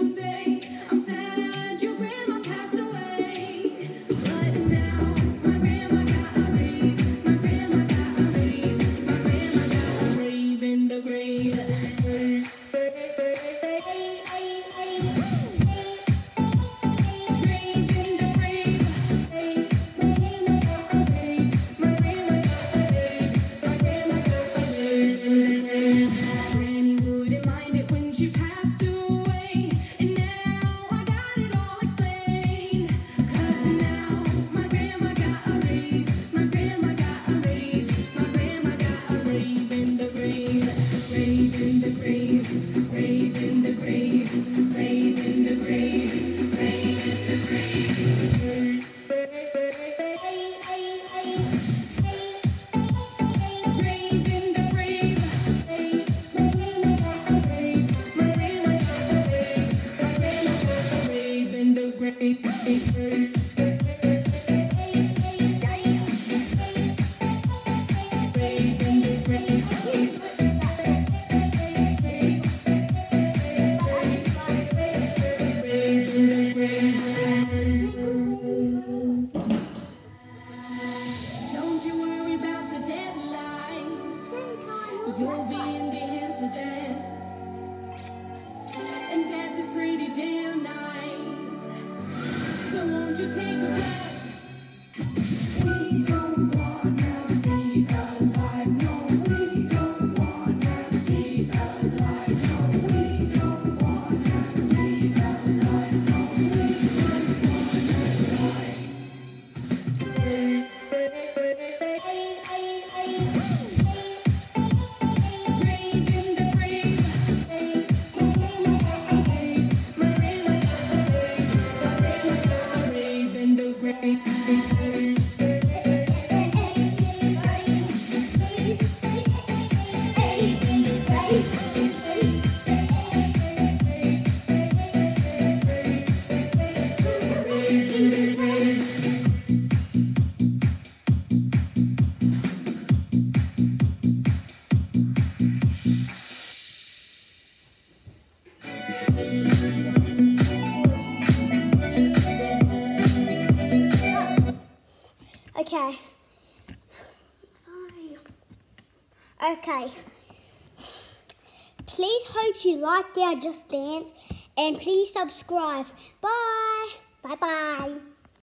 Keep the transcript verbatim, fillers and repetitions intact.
You'll be in the hands of death, and death is pretty damn nice. So won't you take a breath? We don't wanna be alive, no. We don't wanna be alive, no. We don't wanna be alive, no. We just wanna die. Okay. Sorry. Okay. Please hope you liked our Just Dance and please subscribe. Bye. Bye bye.